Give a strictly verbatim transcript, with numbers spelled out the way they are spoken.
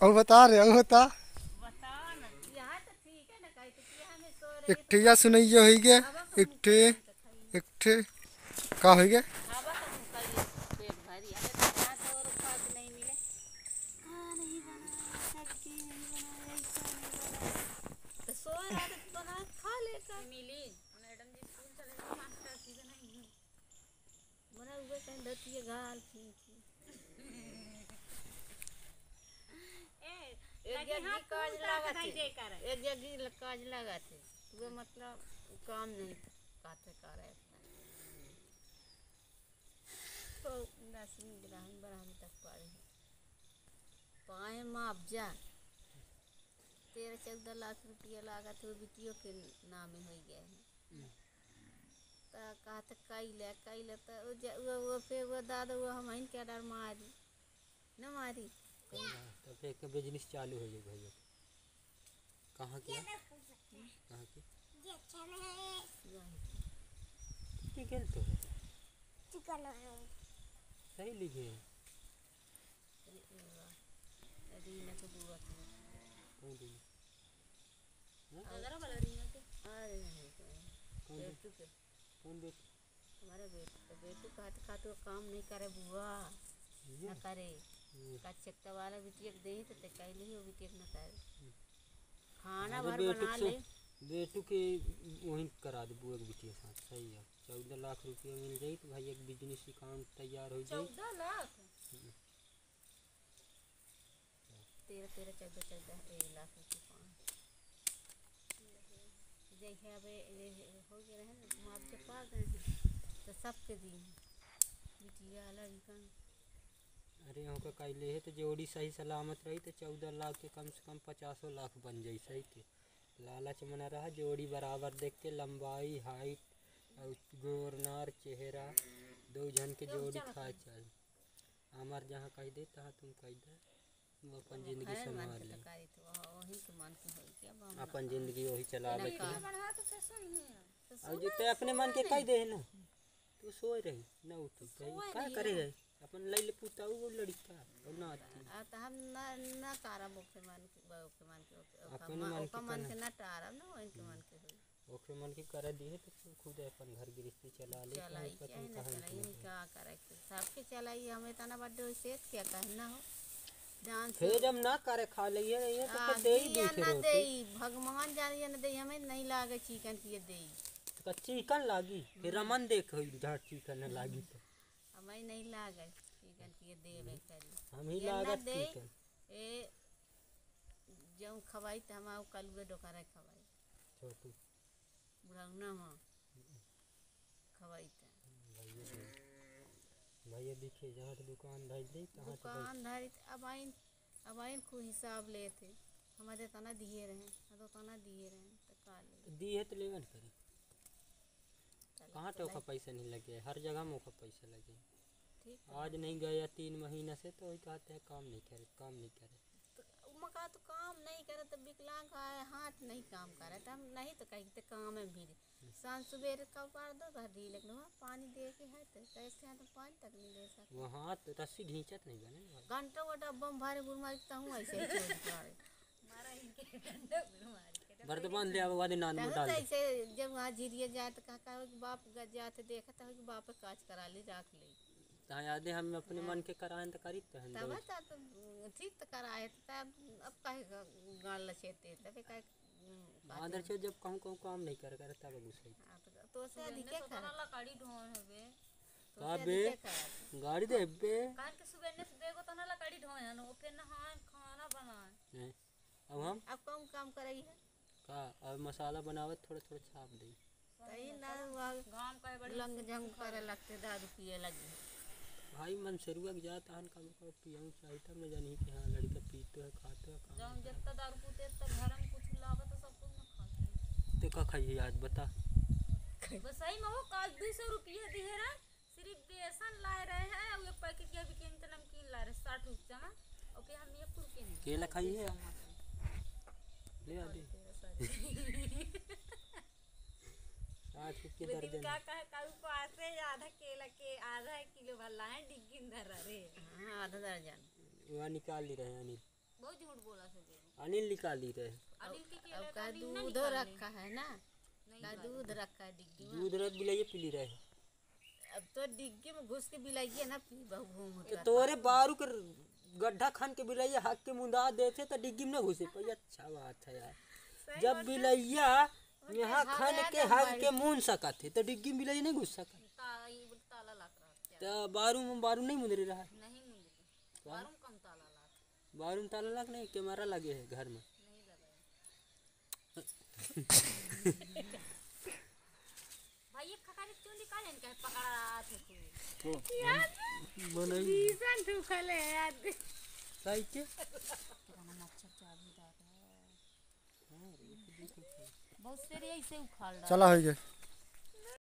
अब बता रहे अब बता एक ठे सुनैया हो गया एक ठे एक ठे का हो गया एक जगह काज लगा थे वो मतलब काम नहीं काते कर रहे तो दसवीं ग्रामीण बारहवीं तक पढ़े पाए माप जा तेरह चौदह लाख रुपया लगा थे वो बिटियों के नाम में हो गए हैं तो कहा तो कैले कैले तो वो वो फिर वो दादा वो हम इन क्या डर मारी न मारी तो फिर बिजनेस चालू हो जाएगा भैया कहाँ किया कहाँ की चिकन तो है चिकन है सही लिखे रीना के बुआ थे कौन दी अगर वाला रीना के अरे नहीं कौन बेटू के कौन बेट हमारे बेटू बेटू कहते कहते वो काम नहीं करे बुआ न करे का चक्का वाला बिटिया दे तो ते कैले ही वो बिटिया न करे खाना भर बना ले बेटू के वहीं करा दे बुआ के बिटिया साथ सही है चौदह लाख रुपया मिल जाए तो भाई एक बिजनेस अकाउंट तैयार हो जाए चौदह लाख तेरह तेरह चौदह चौदह एक लाख रुपये पाँच जैसे अब हो गए रहे ना मुआवजे पा गए हैं तो सबके दी बिटिया अलग कम अरे यहाँ का कैले है तो जोड़ी सही सलामत रही तो चौदह लाख के कम से कम पचासों लाख बन जाए सही थे लालच मना रहा जोड़ी बराबर देख के लंबाई हाइट और गोरनार चेहरा दो जन के जोड़ी खा चाहिए हमार जहाँ कह दे तहाँ तुम कह दे वो अपन जिंदगी संभाल ले अपन जिंदगी वही चला बैठे और जो ते अपने मन के कह दे ना तू सोए रही ना उठी क्या करे है अपन ले ले पुता वो लड़का और ना आती आ त हम ना ना तारा मुखे मन के के मन के अपन मन के मन के ना तारा ना ओइन के मन के होई ओके मन की कर दी है तो खुद अपन घर गृहस्थी चला ले चलाई क्या करे सबके चलाई हमें तना बड्डे से क्या कहना हो जान फिर जब ना करे खा लिए ये तो फिर दे ही दी ना दे भगवान जानिए ना दे हमें नहीं लागे चिकन की दे तो चिकन लागी फिर रमन देख झट चिकन लागी तो हमें नहीं लागे चिकन की देवे करी हम ही लागत चिकन ए जब खवाई त हम कल वे डोकारा खवाई छोटू बुढ़ाना हां खवाई त भैया दिखे जहाँ दुकान धर दी दुकान धरी अब आइन अब आइन को हिसाब ले थे हमारे तना दिए रहे तो तना दिए रहे तो का ले दिए तो लेवन करी कहाँ तो का पैसा नहीं लगे हर जगह मौका पैसा लगे ठीक आज नहीं गया तीन महीना से तो वही कहते हैं काम नहीं करे काम नहीं करे तो मका तो काम नहीं करे तो विकलांग आए हाथ नहीं काम करे तो हम नहीं तो कहीं काम में भी सांझ सुबह का पार दो घड़ी लेकिन वहाँ पानी दे के है तो कैसे हैं तो पानी तक नहीं दे सकते वहाँ तो रस्सी घींचत नहीं बने घंटा वो डब्बा में भारे बुर मारता हूँ ऐसे ही मारा इनके घंटा बुर मार वर्तमान ले आवा वाले नान में डाल ऐसे जब वहाँ झिरिया जाए तो कहा कहा कि बाप जाते देखा था कि बाप काज करा ले रख ले ता याद है हम अपने मन के कराएं तो करी तो तब तो ठीक तो कराए तब अब काहे गाल लचेते तब काहे आदर से जब कहूं कहूं काम नहीं कर कर तब गुस्सा तो से अधिक खा लकड़ी ढोन हबे का बे गाड़ी दे बे कान के सुबह ने देखो तो ना लकड़ी ढोए न ओके नहाए खाना बनाए अब हम अब कम काम करई है का अब मसाला बनावत थोड़ा थोड़ा छाप दे सही ना गांव का बड़ी लंग जंग करे लगते दारू पिए लगी भाई मन सेरुआ के जाता हन कम को पियाऊं चाहिए तब न जानी कि हां लड़का पीते है खाते है जब जब दारू पीते तो घर में कुछ लागत तो सब कुछ न खाते ते का खाइए आज बता बस सही में वो काल दो सौ रुपया दिए रे सिर्फ बेसन लाए रहे हैं और एक पैकेट के भी किन नमकीन ला रहे साठ रुपया में और फिर हम एक रुपया नहीं केला खाइए ले आ दे साठ रुपये दर्जन का कहे काऊ पास से आधा केला के आधा किलो वाला है डिग्गी धर रे हां आधा दर्जन वहां निकाल ली रहे अनिल वो बहुत झूठ बोला से देखो। अनिल निकाली रहे। अब का दूध रखा है ना, का दूध रखा है डिग्गी में। दूध रख बिलाइए पी रहे। अब तो डिग्गी में घुस के बिलाइए ना, पी बहु घूम तोरे बारू के गड्ढा खान के बिलैया हाथ के मुंदा देते तो डिग्गी में न घुसे पाई। अच्छा बात है यार, जब बिलैया यहाँ खान के हाथ के मुंद सका थे तो डिग्गी में बिलैया नहीं घुस सका। ताला लग रहा तो बारू में बारू नहीं मुंदरी रहा। नहीं मुंदरी, बारू में कम ताला लग। बारू में ताला लग नहीं, कैमरा लगे है घर में। नहीं लगा भाई ये खकारी क्यों निकाले इनका पकड़ा रहा थे तो यार बनाई भीषण दुखल है यार। सही के किराना मच्छर चाबी डाल बहुत से ऐसे उखाड़ रहा। चला हो गया।